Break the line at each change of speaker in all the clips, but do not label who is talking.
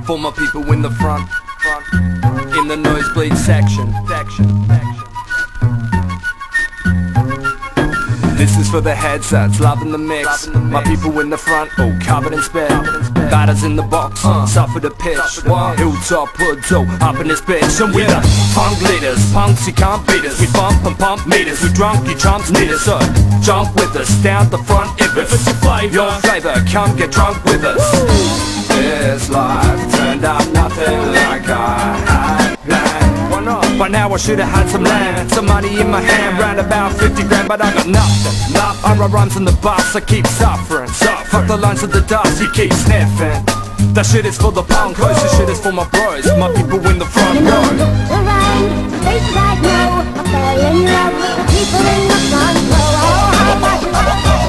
For my people in the front, in the nosebleed section. This is for the headsets, loving the mix. My people in the front, all covered in spit. Batters in the box, suffer the pitch. Hilltop hoods, up in this bitch. And we're the funk leaders, punks you can't beat us. We bump and pump meters, we drunk, you chumps need us. So jump with us, down the front if it's your flavor, come get drunk with us. This life turned out nothing like I had planned. Why not? By now I should've had some land, some money in my hand, round about 50 grand, but I got nothing. I write rhymes on the bus, I keep suffering. Fuck the lines of the dust, you keep sniffing. That shit is for the punkos, this shit is for my bros, my people in the front row.
You know I look around, faces I know, I fell in love with the people in the front row. Oh, how much you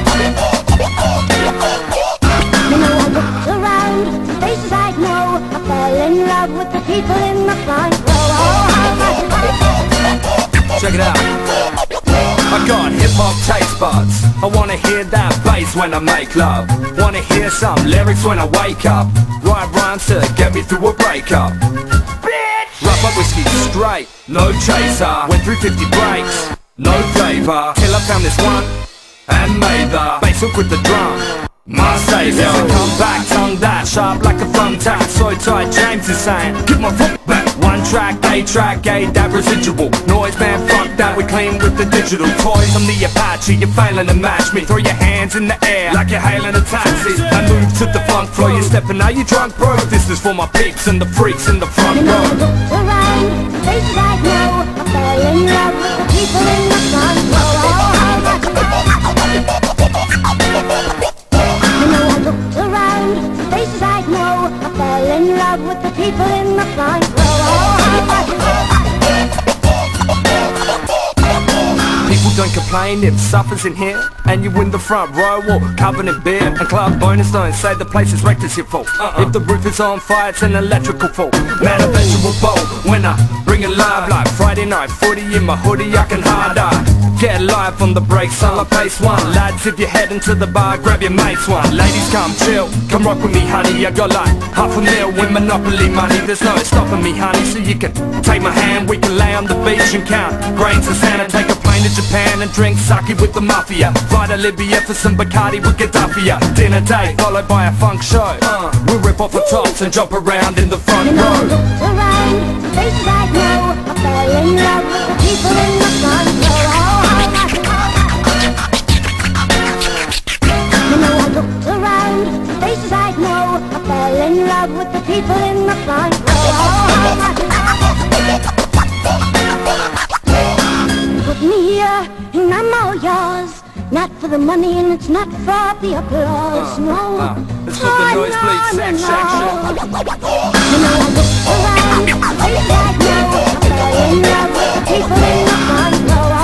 know I looked around, faces I know, I fell in love with the people in the front row. Oh, how much
check it out. I got hip-hop taste buds. I wanna hear that bass when I make love. Wanna hear some lyrics when I wake up. Write rhymes to get me through a breakup. Bitch! Rough up whiskey straight, no chaser. Went through 50 breaks, no flavor. Till I found this one and made the bass hook with the drum. My savior, come back, tongue that sharp like a thumbtack. So tight, James is saying, give my foot back. One track, A that residual noise, man, fuck that, we clean with the digital toys. I'm the Apache, you're failing to match me. Throw your hands in the air like you're hailing a taxi. I move to the funk floor, you're stepping, are you drunk, bro? This is for my peeps and the freaks in the front row.
You know I looked around, faces I know, I fell in love with the people in the front row. Oh, how much you know I looked around, faces I know, I fell in love with the people in the front row.
People don't complain if suffers in here, and you in the front row or covered in beer. And club bonus don't say the place is wrecked, it's your fault. If the roof is on fire, it's an electrical fault. Man, a vegetable bowl when I bring it live, like Friday night footy in my hoodie, I can harder. Get live on the breaks, on the pace one. Lads, if you're heading to the bar, grab your mates one. Ladies, come chill, come rock with me, honey. I got like $500,000 with Monopoly money. There's no stopping me, honey, so you can take my hand. We can lay on the beach and count grains of sand, and take a plane to Japan and drink sake with the mafia. Fly to Libya for some Bacardi with Gaddafi. Dinner date followed by a funk show. We'll rip off the tops and jump around in the front row.
You know I looked around, faces I know, I fell in love with the people in the front row. You know I looked around, faces I know, I fell in love with the people in the front row. Put me here and I'm all yours. Not for the money and it's not for the applause, no.
It's for the nosebleed section.
You know I looked around, faces I know, I fell in love with the people in the front row.